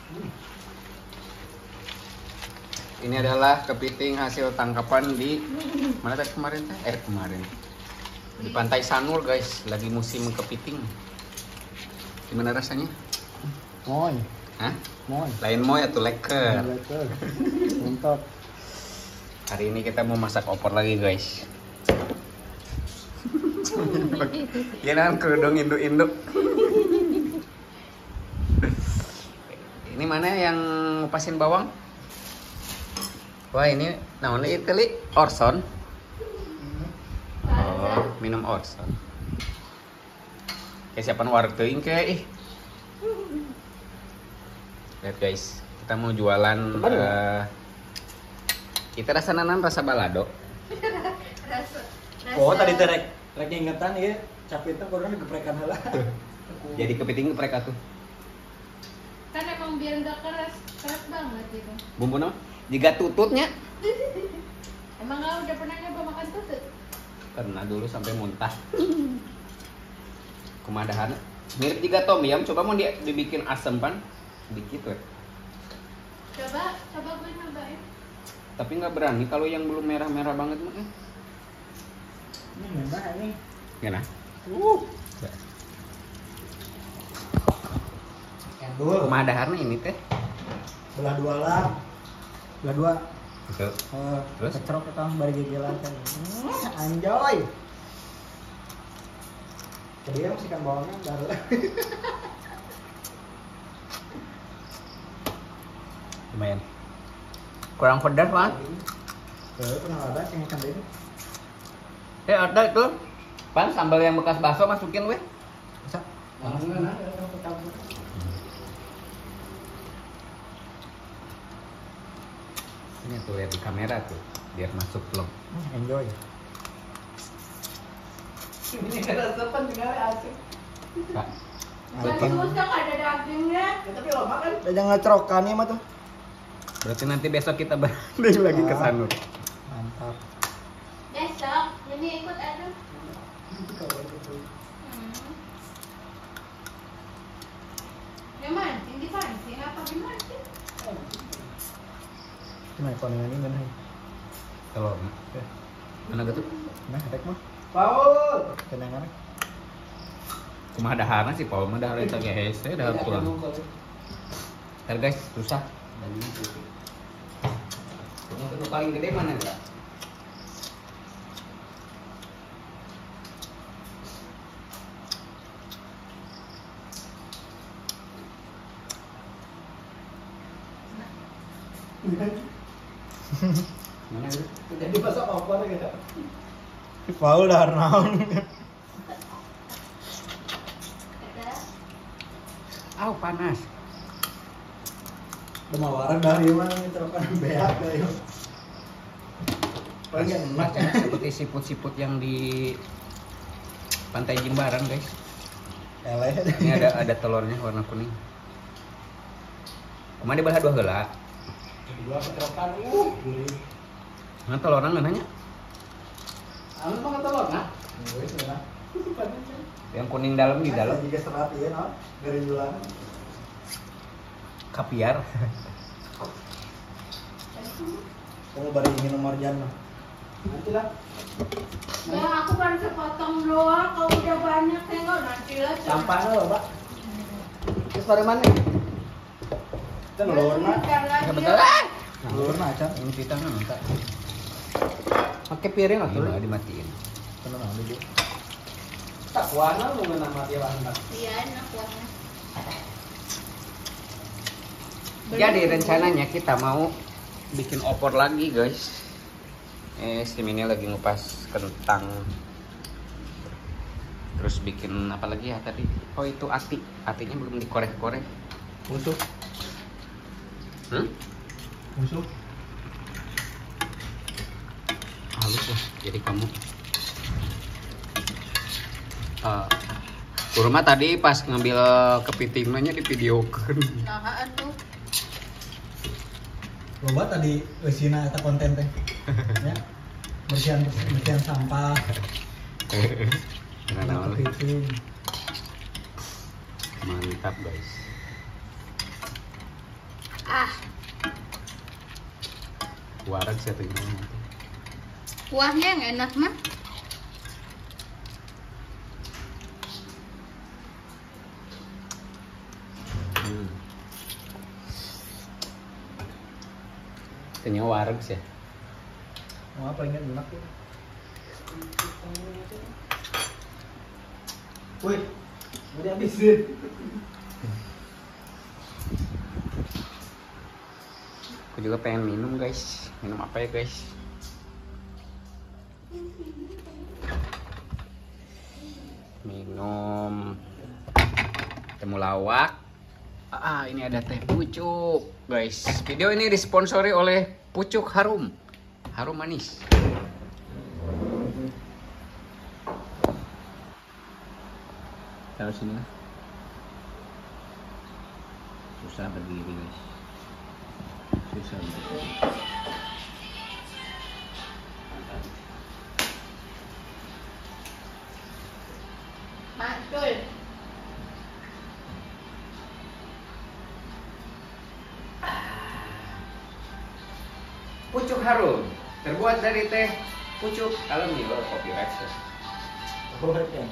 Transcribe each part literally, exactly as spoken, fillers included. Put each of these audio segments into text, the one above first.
Ini adalah kepiting hasil tangkapan di mana tadi kemarin teh? Eh kemarin di Pantai Sanur guys, lagi musim kepiting. Gimana rasanya? Moy. Hah? Moy. Lain moy atau leker? Leker. Mantap. Hari ini kita mau masak opor lagi guys. Ya kan kerudung induk-induk. Ini mana yang ngupasin bawang? Wah ini namanya itu li Orson. Oh, minum Orson. Kayak siapa warung teuing ke ih. Lihat guys, kita mau jualan uh, kita rasa nanan rasa balado. Rasa, rasa. Oh tadi terek rek ingetan ya, capitnya kurang digeprekan heula. Jadi kepiting geprek atuh. Kan emang biar nggak keras, keras banget gitu. Bumbu nama? Jika tututnya. Emang nggak udah pernah nyoba makan tutut? Pernah dulu sampai muntah. Kumadahan. Mirip juga tom yum, coba mau dia dibikin asam kan? Dikit weh. Coba, coba gue nyobain. Tapi nggak berani kalau yang belum merah-merah banget mah. Eh. Ini merah ini. Gimana? Uh. Endul. Kumadahan ini teh. Belah dua lah. Belah dua. Betul. Eh, Terus? kecerok ke tahun bari gegelan kan. Hmm, anjoy. Jadi yang masihkan bawangnya baru. Lumayan. Kurang pedas kan? Eh, pernah ada yang ikan ini. Eh ada itu. Pan sambal yang bekas bakso masukin weh. Bisa. Langsung Mana? Ini tuh lihat di kamera tuh, biar masuk vlog. Hmm, enjoy. Ini ada sopan juga asik. Kak. Berarti susah ada dagingnya. Ya, tapi lo makan. Jangan ngecerokannya mah tuh. Berarti nanti besok kita balik lagi ke Sanur. Mantap. Besok, ini ikut ada. Hmm. Yang mana? Tinggi pancing apa gimana sih? Cuma konengan ini kan. Telur. Mana gitu? Nah, rek mah. Paul. Kenangan. Kumaha dahana sih Paul mah dahar eta ge hese dahar pulang. Ntar guys, susah. Yang kedua paling gede mana enggak? Mana itu? Jadi masak opor gitu. Paul dah naon. Ada. Aw panas. Demawaran dari mana ngecerokan beak kayak. Paling enak ya. Seperti siput-siput yang di Pantai Jimbaran guys. Eleh. Ini ada ada telurnya warna kuning. Kemana dibelah dua heula? Dua keterokan. Uh, gurih. Mana telurna ngeunahnya? Anu mah telur nah. Wes cenah. Yang kuning dalam di dalam. Juga serat ieu naon? Gerindulan. Kapiar. Kamu bari minum marjan mah. Nanti lah. Ya aku baru sepotong doang, kalau udah banyak tengok nanti lah. Sampahnya loh, Pak. Terus pada mana? Kan lorna. Ya betul. Ah! Lorna acan. Ini kita nggak minta. Pakai piring atau Iya. dimatiin? Tenang ada dia. Tak kuana lu ngeunah mati lah hendak. Iya enak warna. Jadi rencananya kita mau bikin opor lagi guys. Eh, si Mini lagi ngupas kentang. Terus bikin apa lagi ya tadi? Oh itu ati, atinya belum dikorek-korek. Musuh. Hmm? Musuh. Halus lah, jadi kamu. Uh, Kurma tadi pas ngambil kepitingnya di videokan. Nah, atuh. Loba tadi eusina eta konten teh. Ya. Bersihan bersihan sampah. Dengan awal. Kepiting. Mantap guys. Ah, Wareg siapa ini? kuahnya yang enak mah. Hmm. Ternyata wareg sih. Mau apa ini enak tuh? Wih, mau dihabisin. Aku juga pengen minum guys. Minum apa ya guys? Minum temulawak. Ah, ini ada teh pucuk guys. Video ini disponsori oleh Pucuk Harum. Harum manis. Taruh sini lah. Susah berdiri guys. Susah berdiri. Mantul. Pucuk Harum terbuat dari teh pucuk. Kalau nih lo kopi rasa. Oh, kan.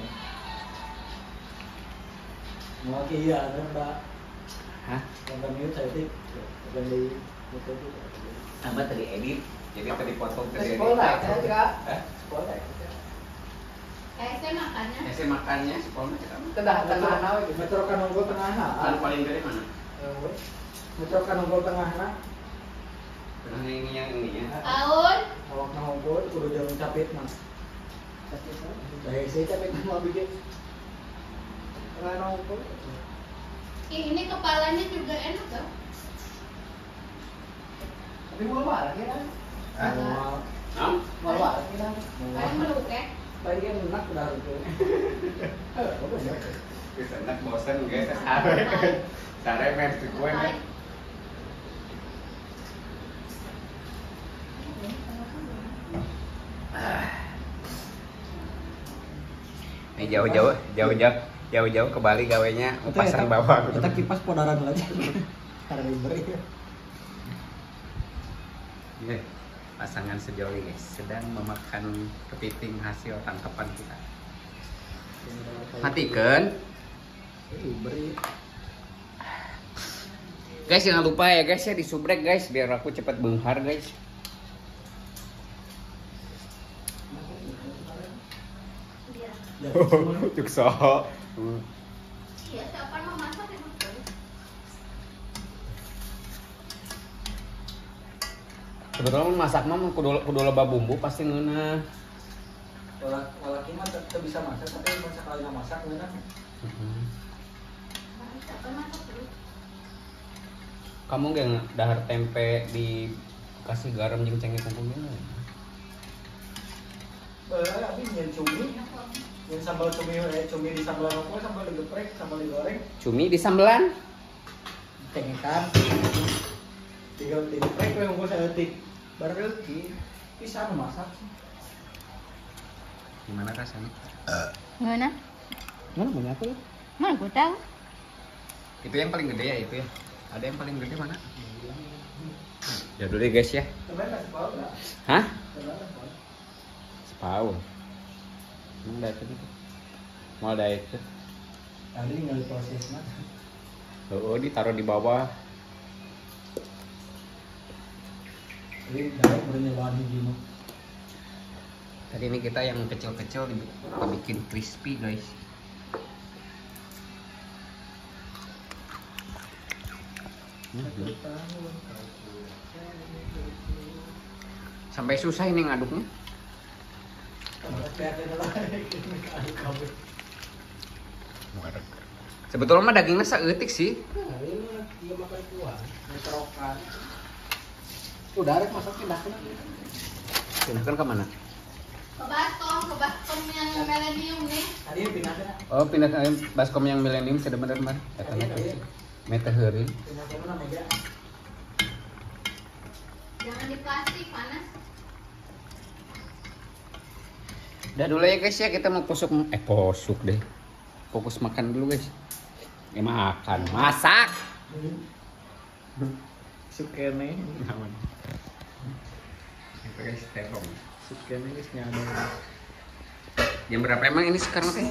Mau iya, kan Mbak. Hah? Gambar mute saya tik. Gambar di foto itu. Apa tadi edit? Jadi tadi potong tadi edit. Sekolah ya juga. Hah? Sekolah ya. Eh, saya makannya. Ya, saya makannya sekolah kamu. Tengah tengah nawe gitu. Metro Kanonggol tengah na. Paling paling gede mana? Metro Kanonggol tengah na. Tengah ini yang ini ya. Aun. Awak nonggol kudu jalan capit mah. Dari saya capit mah bikin. Tengah nonggol. Ih, ini kepalanya juga enak loh. Tapi mau marah ya. Hah? Hah? Mau marah kita. Kayak meluk ya. Bagian enak udah itu. Bisa enak bosan guys. Sare. Sare main di kue nih. Ini jauh-jauh, jauh-jauh, jauh-jauh ke Bali gawenya mau pasang bawah. Kita kipas podaran aja. Karena diberi. Ini pasangan sejoli guys sedang memakan kepiting hasil tangkapan kita. Matikan. Beri. Guys jangan lupa ya guys ya disubrek guys biar aku cepat benghar guys. Iya. Cukso. Iya, siapa mau masak ya? Sebetulnya masak mah kudu kudu loba bumbu pasti ngeunah. Walau walau mah tetap bisa masak tapi masak kali nggak masak nggak kan? Siapa masak terus? Kamu gak dahar tempe di kasih garam jeung cengkeh kumpul gini? Eh, habis nyen cumi, nyen sambal cumi, eh cumi di sambal apa? Sambal digeprek, sambal digoreng, Cumi di sambelan. cengekan, tinggal digeprek, we ngomong saya tik, baru lagi, bisa masak. Gimana rasanya? Gimana? Mana banyak aku ya? Mana gue tahu. Itu yang paling gede ya itu ya. Ada yang paling gede mana? Ya dulu deh guys ya. Sebenarnya sepau nggak? Hah? Sebenarnya sepau. Sepau. Emang diet itu? Mau diet tuh? Tadi tinggal diproses mah. Oh, ditaruh di bawah. Jadi dari bernyewaan hijau. Tadi ini kita yang kecil-kecil dibi- kita bikin crispy guys. Mhm. Sampai susah ini ngaduknya. Sebetulnya mah dagingnya saeutik sih. Dia makan kuah, meterokan. Udah rek masak pindahkan. Pindahkan ke mana? Ke baskom, ke baskom yang milenium nih. Tadi pindahkan. Oh, pindah ke baskom yang milenium sudah bener mah. Eta mah mete heureun. Pindahkan mana meja? Jangan di plastik, panas. Udah dulu ya guys ya, kita mau posuk eh posuk deh. Fokus makan dulu guys. Ya makan, masak. Sukene. Naon? Itu guys, terong. Sukene guys nyadar. Jam berapa emang ini sekarang teh?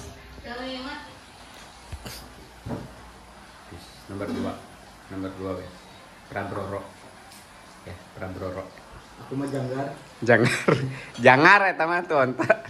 Nomor dua, nomor dua guys. Prabroro. Ya, Prabroro. Aku mah janggar. Jangar, jangar eta mah tuh onta.